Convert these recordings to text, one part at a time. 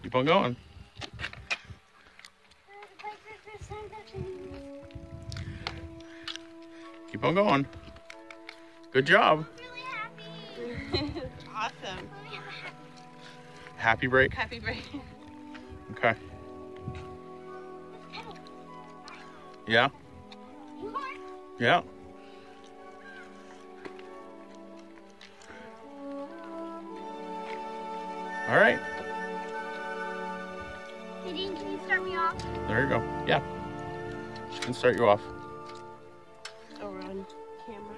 Keep on going. Keep on going. Good job. Awesome. Happy break? Happy break. Okay. Yeah? Yeah. All right. Hey, Dean, can you start me off? There you go. Yeah. She can start you off. Oh, we're on camera.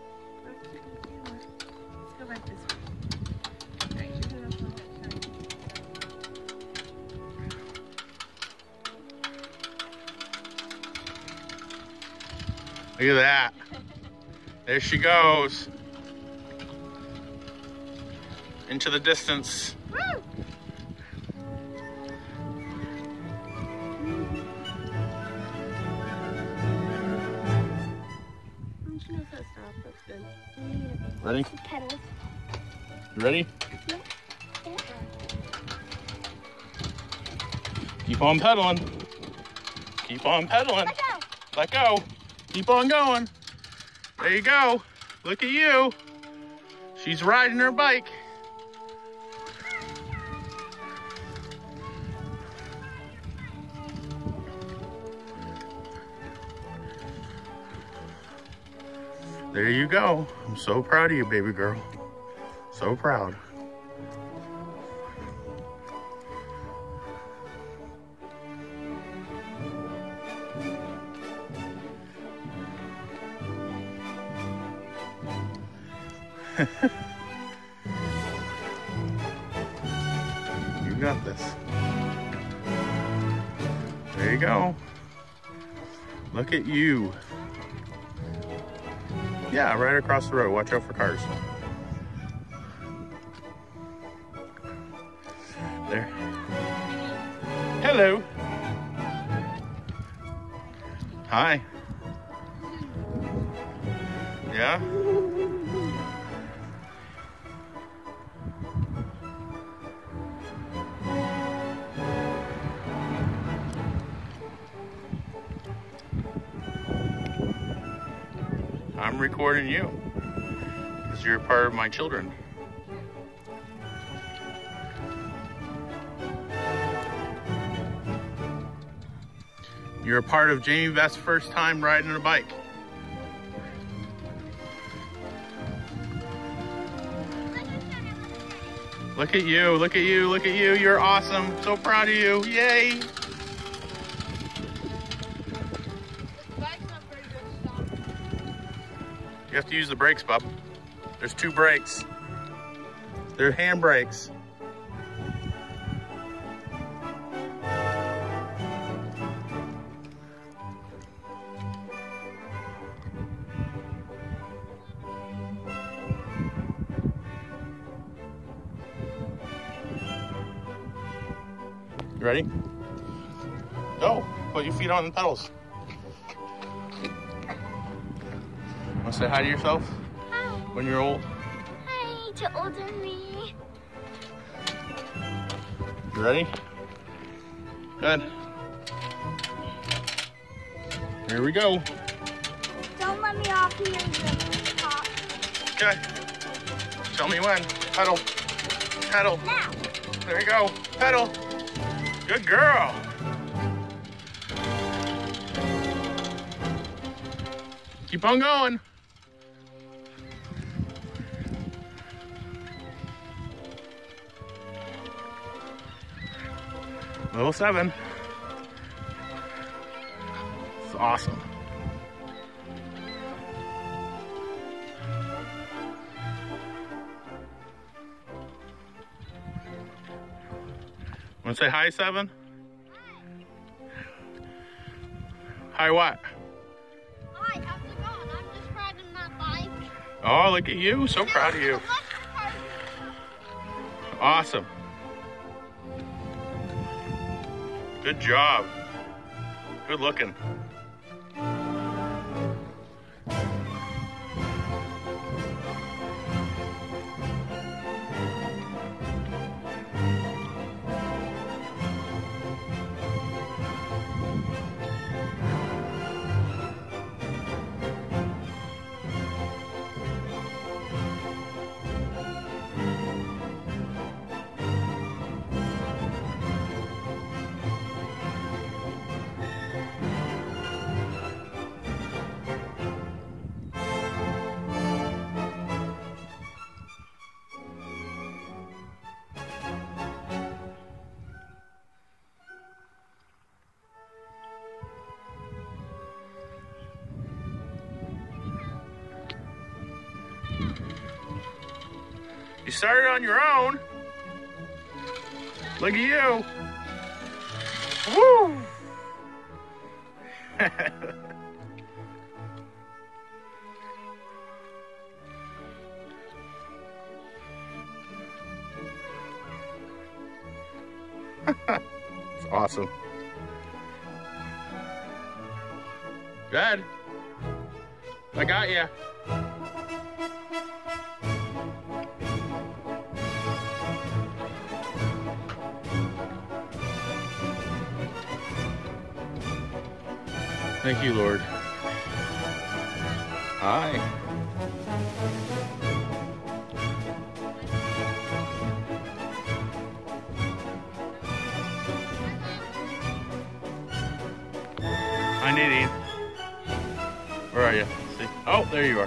Let's go right this way. Right, you're gonna have to hold Look at that. There she goes. Into the distance. Woo! She knows how to stop. That's good. Ready? Pedals. You ready? Yeah. Keep on pedaling. Keep on pedaling. Let go. Let go. Keep on going. There you go. Look at you. She's riding her bike. There you go. I'm so proud of you, baby girl. So proud. You got this. There you go. Look at you. Yeah, right across the road. Watch out for cars. There. Hello. Hi. Yeah? I'm recording you because you're part of my children. You're a part of Jamie Beth's first time riding a bike. Look at you, look at you, look at you. You're awesome. So proud of you. Yay. You have to use the brakes, bub. There's 2 brakes. They're hand brakes. You ready? Go. Put your feet on the pedals. Want to say hi to yourself? Hi. When you're old? Hi to older me. You ready? Good. Here we go. Don't let me off here, the top. Okay. Tell me when. Pedal. Pedal. Now. There you go. Pedal. Good girl. Keep on going. Level 7. It's awesome. Want to say hi, 7? Hi what? Hi, how's it going? I'm just riding my bike. Oh, look at you. So proud of you. Awesome. Good job. Good looking. You started on your own. Look at you. Woo! It's awesome. Good. I got you. Thank you, Lord. Hi. Hi, Nadine. Where are you? See? Oh, there you are.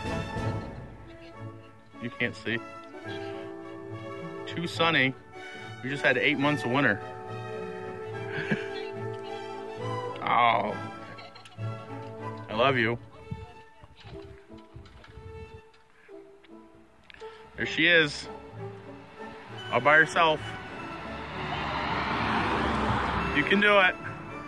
You can't see. Too sunny. We just had 8 months of winter. Oh. I love you. There she is. All by herself. You can do it.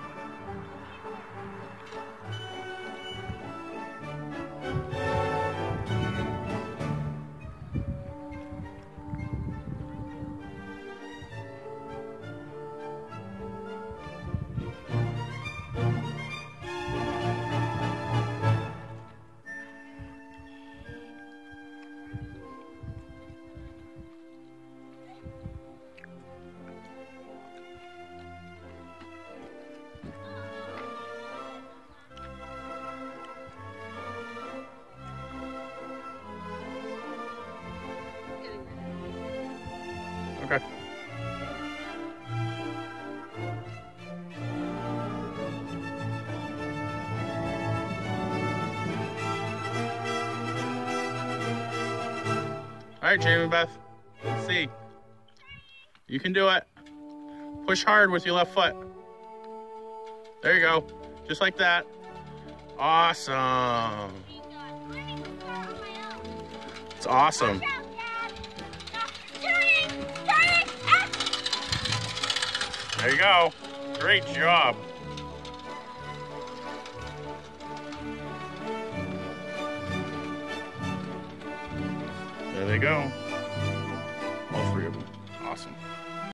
Okay. All right, Jamie Beth. Let's see. You can do it. Push hard with your left foot. There you go. Just like that. Awesome. It's awesome. There you go. Great job. There they go.